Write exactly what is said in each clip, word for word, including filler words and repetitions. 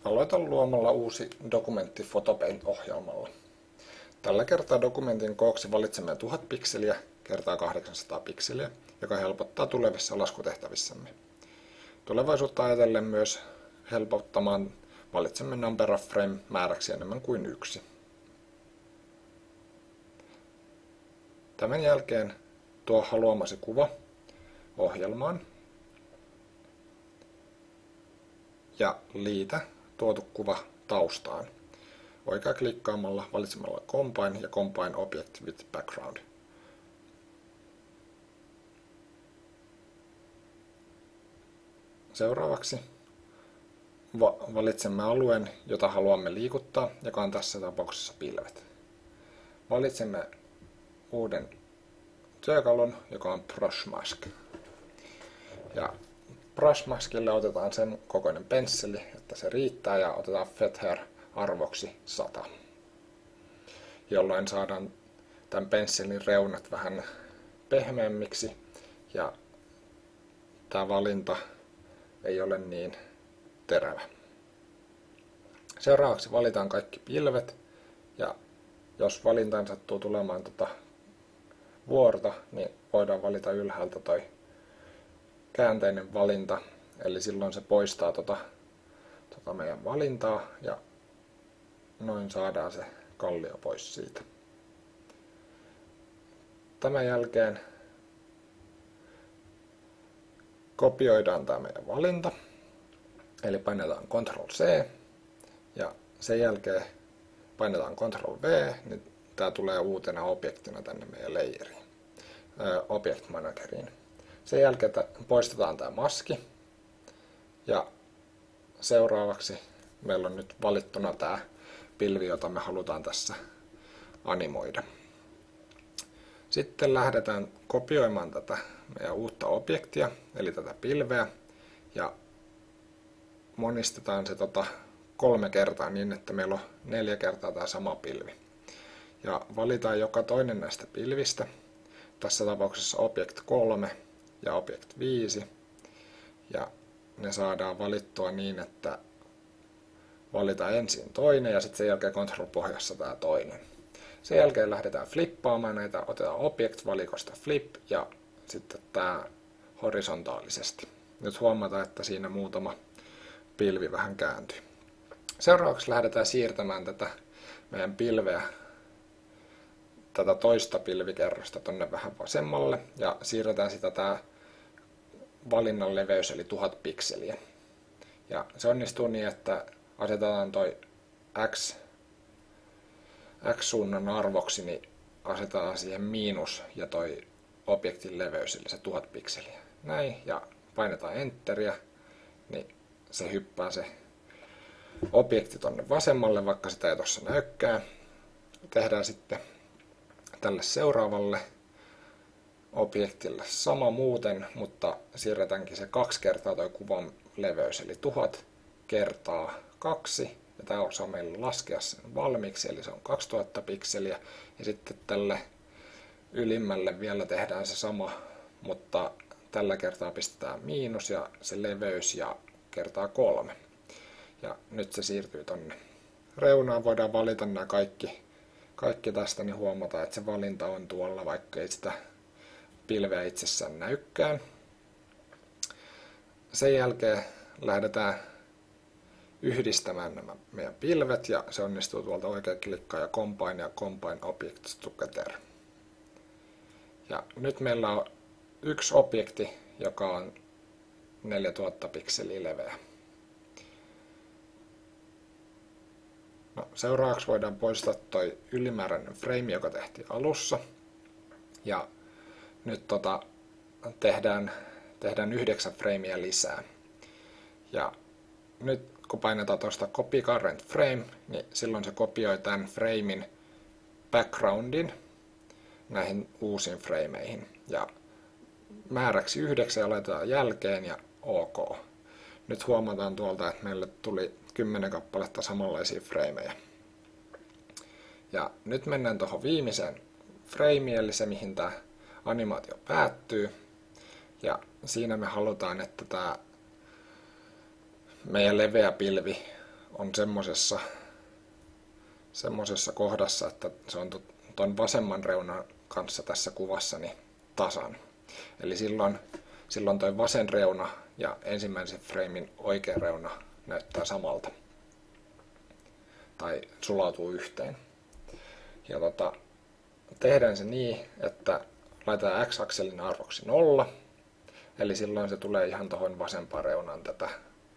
Aloitan luomalla uusi dokumentti Photopaint-ohjelmalla. Tällä kertaa dokumentin kooksi valitsemme tuhat pikseliä kertaa kahdeksansataa pikseliä, joka helpottaa tulevissa laskutehtävissämme. Tulevaisuutta ajatellen myös helpottamaan valitsemme number of frame määräksi enemmän kuin yksi. Tämän jälkeen tuo haluamasi kuva ohjelmaan ja liitä tuotu kuva taustaan. Oikeaklikkaamalla valitsemalla Combine ja Combine Object with Background. Seuraavaksi valitsemme alueen, jota haluamme liikuttaa, joka on tässä tapauksessa pilvet. Valitsemme uuden työkalun, joka on Brush Mask. Ja Brush Maskille otetaan sen kokoinen pensseli, että se riittää, ja otetaan Feather arvoksi sata. Jolloin saadaan tämän pensselin reunat vähän pehmeämmiksi ja tämä valinta ei ole niin terävä. Seuraavaksi valitaan kaikki pilvet, ja jos valintaan sattuu tulemaan tota vuorta, niin voidaan valita ylhäältä toi käänteinen valinta, eli silloin se poistaa tota, tota meidän valintaa ja noin saadaan se kallio pois siitä. Tämän jälkeen kopioidaan tämä meidän valinta, eli painetaan control C ja sen jälkeen painetaan control V, niin tämä tulee uutena objektina tänne meidän layeriin, Object Manageriin. Sen jälkeen poistetaan tämä maski ja seuraavaksi meillä on nyt valittuna tämä pilvi, jota me halutaan tässä animoida. Sitten lähdetään kopioimaan tätä meidän uutta objektia, eli tätä pilveä, ja monistetaan se tota kolme kertaa niin, että meillä on neljä kertaa tämä sama pilvi. Ja valitaan joka toinen näistä pilvistä, tässä tapauksessa Object kolme ja Object viisi, ja ne saadaan valittua niin, että valitaan ensin toinen ja sitten sen jälkeen control-pohjassa tämä toinen. Sen jälkeen lähdetään flippaamaan näitä, otetaan Object-valikosta Flip ja sitten tämä horisontaalisesti. Nyt huomataan, että siinä muutama pilvi vähän kääntyy. Seuraavaksi lähdetään siirtämään tätä meidän pilveä, tätä toista pilvikerrosta tonne vähän vasemmalle ja siirretään sitä tämä valinnan leveys eli tuhat pikseliä. Ja se onnistuu niin, että asetetaan toi X, X-suunnan arvoksi, niin asetetaan siihen miinus ja toi objektin leveys, eli se tuhat pikseliä. Näin, ja painetaan Enteriä, niin se hyppää se objekti tonne vasemmalle, vaikka sitä ei tuossa näykään. Tehdään sitten tälle seuraavalle objektille sama muuten, mutta siirretäänkin se kaksi kertaa toi kuvan leveys, eli tuhat kertaa kaksi, ja tämä osaa meillä laskea sen valmiiksi, eli se on kaksituhatta pikseliä, ja sitten tälle ylimmälle vielä tehdään se sama, mutta tällä kertaa pistetään miinus ja se leveys ja kertaa kolme. Ja nyt se siirtyy tonne reunaan, voidaan valita nämä kaikki, kaikki tästä, niin huomataan, että se valinta on tuolla, vaikka ei sitä pilveä itsessään näykään. Sen jälkeen lähdetään yhdistämään nämä meidän pilvet, ja se onnistuu tuolta oikein klikkaa ja Combine ja Combine Objects Together. Ja nyt meillä on yksi objekti, joka on neljätuhatta pikseliä leveä. No, seuraavaksi voidaan poistaa toi ylimääräinen frame, joka tehtiin alussa. Ja nyt tota, tehdään, tehdään yhdeksän framea lisää. Ja nyt kun painetaan tuosta Copy Current Frame, niin silloin se kopioi tämän framein backgroundin näihin uusiin frameihin. Ja määräksi yhdeksän ja laitetaan jälkeen ja OK. Nyt huomataan tuolta, että meille tuli kymmenen kappaletta samanlaisia frameja. Ja nyt mennään tuohon viimeiseen frameen, eli se mihin tämä animaatio päättyy. Ja siinä me halutaan, että tämä meidän leveä pilvi on semmosessa, semmosessa kohdassa, että se on tuon vasemman reunan kanssa tässä kuvassa niin tasan. Eli silloin, silloin toi vasen reuna ja ensimmäisen framein oikea reuna näyttää samalta. Tai sulautuu yhteen. Ja tota, tehdään se niin, että laitetaan x-akselin arvoksi nolla. Eli silloin se tulee ihan tuohon vasempaan reunaan tätä,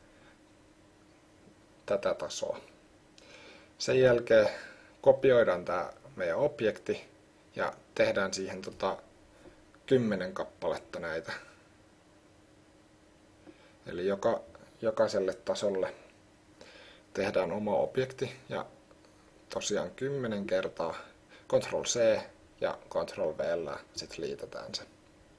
tätä tasoa. Sen jälkeen kopioidaan tämä meidän objekti ja tehdään siihen tota kymmenen kappaletta näitä. Eli joka, jokaiselle tasolle tehdään oma objekti ja tosiaan kymmenen kertaa control C ja control V sitten liitetään se.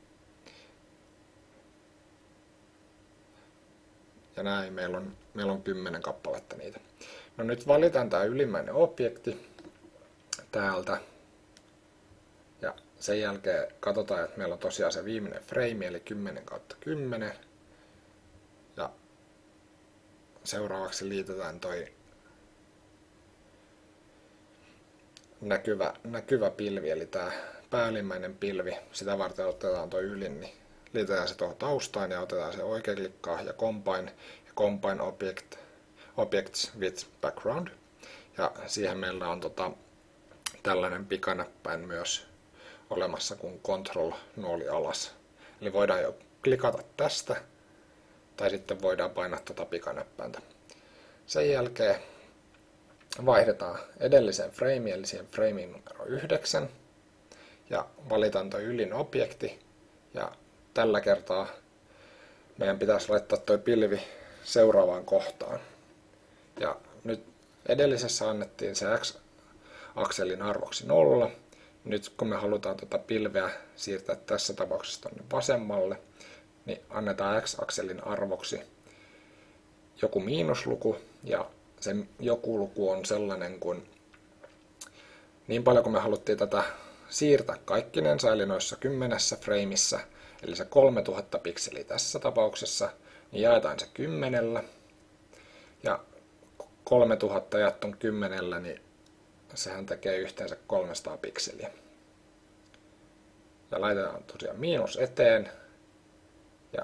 Ja näin meillä on, meillä on kymmenen kappaletta niitä. No nyt valitaan tämä ylimmäinen objekti täältä. Ja sen jälkeen katsotaan, että meillä on tosiaan se viimeinen frame, eli kymmenen kautta kymmenen. Ja seuraavaksi liitetään toi näkyvä, näkyvä pilvi, eli tämä päällimmäinen pilvi. Sitä varten otetaan toi ylin, niin liitetään se tuohon taustaan ja otetaan se oikea klikkaa ja combine, ja combine object, objects with background. Ja siihen meillä on tota, tällainen pikanäppäin myös olemassa kuin control nuoli alas. Eli voidaan jo klikata tästä, tai sitten voidaan painaa tuota pikanäppäintä. Sen jälkeen vaihdetaan edelliseen frameen, eli siihen frameen numero yhdeksän, ja valitaan tuo ylin objekti, ja tällä kertaa meidän pitäisi laittaa tuo pilvi seuraavaan kohtaan. Ja nyt edellisessä annettiin se x-akselin arvoksi nolla. Nyt kun me halutaan tuota pilveä siirtää tässä tapauksessa tuonne vasemmalle, niin annetaan x-akselin arvoksi joku miinusluku, ja se joku luku on sellainen kuin niin paljon kuin me haluttiin tätä siirtää kaikkinensa, eli noissa kymmenessä frameissa, eli se kolmetuhatta pikseliä tässä tapauksessa, niin jaetaan se kymmenellä, ja kolmetuhatta jaettu kymmenellä, niin sehän tekee yhteensä kolmesataa pikseliä. Ja laitetaan tosiaan miinus eteen, ja,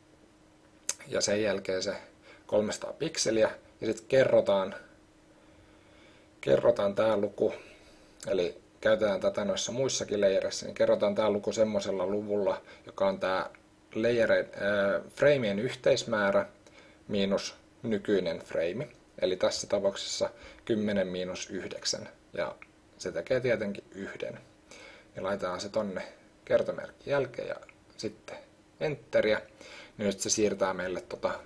ja sen jälkeen se kolmesataa pikseliä, ja sitten kerrotaan, kerrotaan tämä luku, eli käytetään tätä noissa muissakin layereissa, niin kerrotaan tämä luku semmoisella luvulla, joka on tämä layereiden, äh, frameien yhteismäärä miinus nykyinen frame. Eli tässä tapauksessa kymmenen miinus yhdeksän, ja se tekee tietenkin yhden. Ja laitetaan se tonne kertomerkin jälkeen ja sitten enteriä. Niin nyt se siirtää meille tota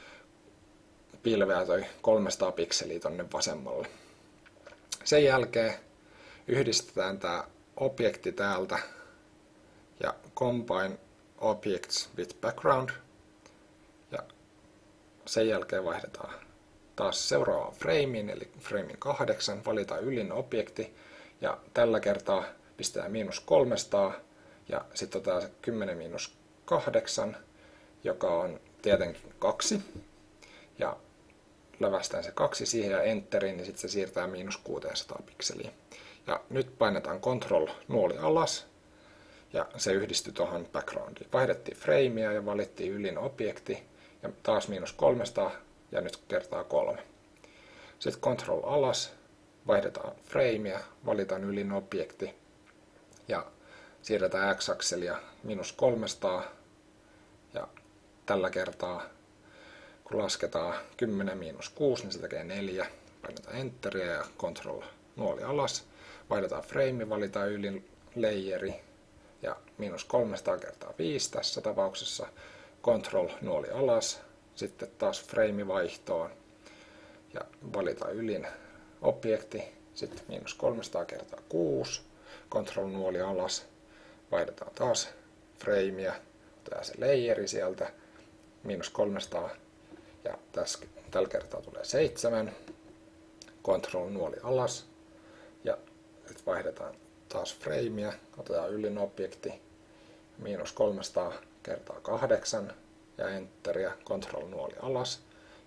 pilveä toi kolmesataa pikseliä tonne vasemmalle. Sen jälkeen yhdistetään tämä objekti täältä ja combine objects with background. Ja sen jälkeen vaihdetaan taas seuraavaan frameen, eli framein kahdeksan, valitaan ylin objekti, ja tällä kertaa pistetään miinus kolmesataa, ja sitten otetaan kymmenen miinus kahdeksan, joka on tietenkin kaksi, ja lävästään se kaksi siihen ja enteriin, niin sitten se siirtää miinus kuusisataa pikseliä. Ja nyt painetaan control nuoli alas, ja se yhdistyi tuohon backgroundiin. Vaihdettiin framea ja valittiin ylin objekti, ja taas miinus kolmesataa, ja nyt kertaa kolme. Sitten control alas, vaihdetaan framea, valitaan ylin objekti, ja siirretään x-akselia miinus kolmesataa, ja tällä kertaa kun lasketaan kymmenen miinus kuusi, niin se tekee neljä. Painetaan enteriä ja control nuoli alas. Vaihdetaan frame, valitaan ylin layeri ja miinus kolmesataa kertaa viisi tässä tapauksessa. Control nuoli alas. Sitten taas frame vaihtoon ja valitaan ylin objekti. Sitten miinus kolmesataa kertaa kuusi. Control nuoli alas. Vaihdetaan taas framea. Otetaan se layeri sieltä. Miinus kolmesataa. Ja tässä, tällä kertaa tulee seitsemän, control nuoli alas, ja nyt vaihdetaan taas framea, otetaan ylin objekti, miinus kolmesataa kertaa kahdeksan, ja enteriä, control nuoli alas, ja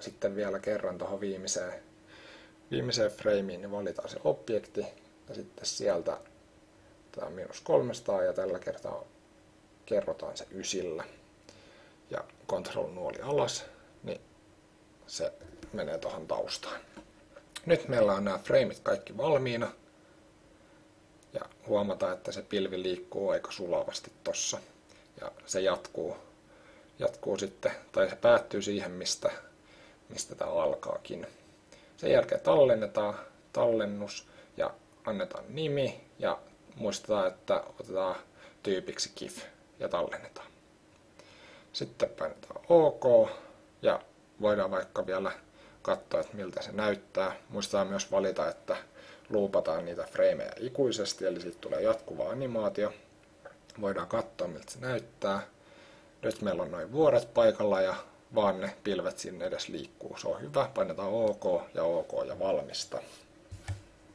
sitten vielä kerran tuohon viimeiseen, viimeiseen frameen, niin valitaan se objekti. Ja sitten sieltä tämä on miinus kolmesataa ja tällä kertaa kerrotaan se ysillä. Ja control-nuoli alas, niin se menee tuohon taustaan. Nyt meillä on nämä frameit kaikki valmiina. Ja huomataan, että se pilvi liikkuu aika sulavasti tossa. Ja se jatkuu, jatkuu sitten, tai se päättyy siihen, mistä, mistä tämä alkaakin. Sen jälkeen tallennetaan tallennus ja annetaan nimi ja muistetaan, että otetaan tyypiksi gif ja tallennetaan. Sitten painetaan OK ja voidaan vaikka vielä katsoa, että miltä se näyttää. Muistetaan myös valita, että loopataan niitä frameja ikuisesti, eli siitä tulee jatkuva animaatio. Voidaan katsoa, miltä se näyttää. Nyt meillä on noin vuoret paikalla ja vaan ne pilvet sinne edes liikkuu. Se on hyvä. Painetaan OK ja OK ja valmista.